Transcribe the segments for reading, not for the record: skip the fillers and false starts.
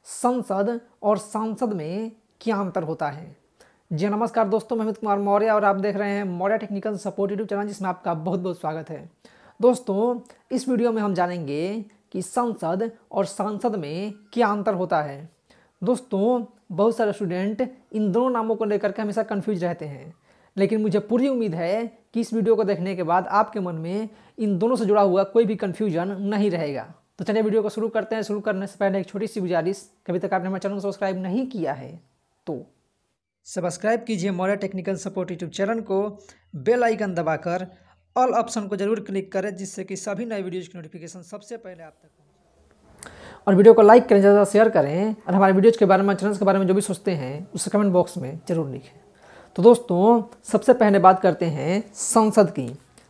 संसद और सांसद में क्या अंतर होता है। जी नमस्कार दोस्तों, मैं अमित कुमार मौर्य और आप देख रहे हैं Maurya technical support YouTube channel, जिसमें आपका बहुत बहुत स्वागत है। दोस्तों, इस वीडियो में हम जानेंगे कि संसद और सांसद में क्या अंतर होता है। दोस्तों, बहुत सारे स्टूडेंट इन दोनों नामों को लेकर के हमेशा कन्फ्यूज रहते हैं, लेकिन मुझे पूरी उम्मीद है कि इस वीडियो को देखने के बाद आपके मन में इन दोनों से जुड़ा हुआ कोई भी कन्फ्यूजन नहीं रहेगा। तो चलिए वीडियो को शुरू करते हैं। शुरू करने से पहले एक छोटी सी गुजारिश, कभी तक आपने हमारे चैनल को सब्सक्राइब नहीं किया है तो सब्सक्राइब कीजिए Maurya technical support YouTube channel को, बेल आइकन दबाकर ऑल ऑप्शन को जरूर क्लिक करें, जिससे कि सभी नए वीडियोज़ की नोटिफिकेशन सबसे पहले आप तक पहुंचे। और वीडियो को लाइक करें, ज़्यादा शेयर करें, और हमारे वीडियोज़ के बारे में, चैनल्स के बारे में जो भी सोचते हैं उसे कमेंट बॉक्स में जरूर लिखें। तो दोस्तों, सबसे पहले बात करते हैं संसद की।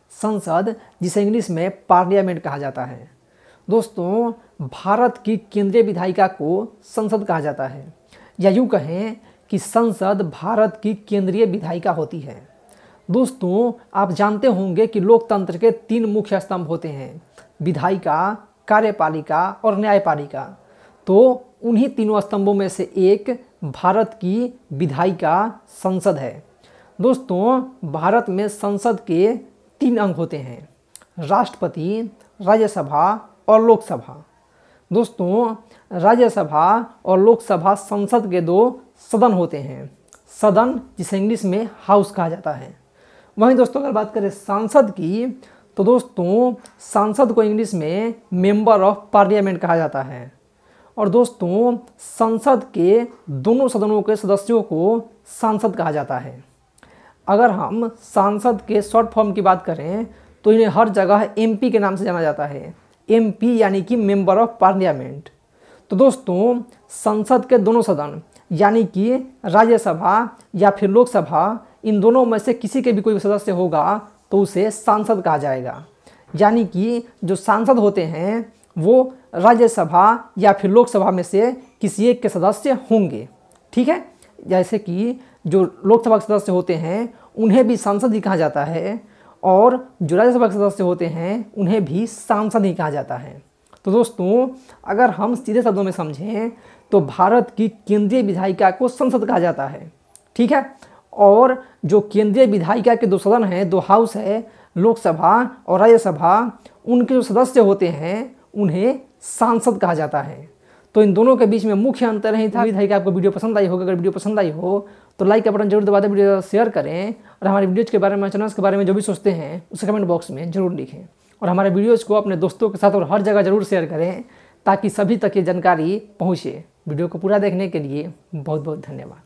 संसद, जिसे इंग्लिश में पार्लियामेंट कहा जाता है। दोस्तों, भारत की केंद्रीय विधायिका को संसद कहा जाता है, या यूँ कहें कि संसद भारत की केंद्रीय विधायिका होती है। दोस्तों, आप जानते होंगे कि लोकतंत्र के 3 मुख्य स्तंभ होते हैं: विधायिका, कार्यपालिका और न्यायपालिका। तो उन्हीं तीनों स्तंभों में से एक भारत की विधायिका संसद है। दोस्तों, भारत में संसद के 3 अंग होते हैं: राष्ट्रपति, राज्यसभा और लोकसभा। दोस्तों, राज्यसभा और लोकसभा संसद के 2 सदन होते हैं। सदन, जिसे इंग्लिश में हाउस कहा जाता है। वहीं दोस्तों, अगर बात करें सांसद की, तो दोस्तों सांसद को इंग्लिश में मेंबर ऑफ पार्लियामेंट कहा जाता है। और दोस्तों, संसद के दोनों सदनों के सदस्यों को सांसद कहा जाता है। अगर हम सांसद के शॉर्ट फॉर्म की बात करें तो इन्हें हर जगह एमपी के नाम से जाना जाता है। एमपी यानी कि मेंबर ऑफ पार्लियामेंट। तो दोस्तों, संसद के दोनों सदन यानी कि राज्यसभा या फिर लोकसभा, इन दोनों में से किसी के भी कोई सदस्य होगा तो उसे सांसद कहा जाएगा। यानी कि जो सांसद होते हैं वो राज्यसभा या फिर लोकसभा में से किसी एक के सदस्य होंगे। ठीक है, जैसे कि जो लोकसभा के सदस्य होते हैं उन्हें भी सांसद ही कहा जाता है, और जो राज्यसभा के सदस्य होते हैं उन्हें भी सांसद ही कहा जाता है। तो दोस्तों, अगर हम सीधे शब्दों में समझें तो भारत की केंद्रीय विधायिका को संसद कहा जाता है। ठीक है, और जो केंद्रीय विधायिका के 2 सदन हैं, 2 हाउस है, लोकसभा और राज्यसभा, उनके जो सदस्य होते हैं उन्हें सांसद कहा जाता है। तो इन दोनों के बीच में मुख्य अंतर ही था। उम्मीद है कि आपको वीडियो पसंद आई होगा। अगर वीडियो पसंद आई हो तो लाइक का बटन जरूर दबा दें, वीडियो शेयर करें, और हमारे वीडियोज़ के बारे में, चैनल्स के बारे में जो भी सोचते हैं उसे कमेंट बॉक्स में जरूर लिखें। और हमारे वीडियोज़ को अपने दोस्तों के साथ और हर जगह जरूर शेयर करें, ताकि सभी तक ये जानकारी पहुँचे। वीडियो को पूरा देखने के लिए बहुत बहुत धन्यवाद।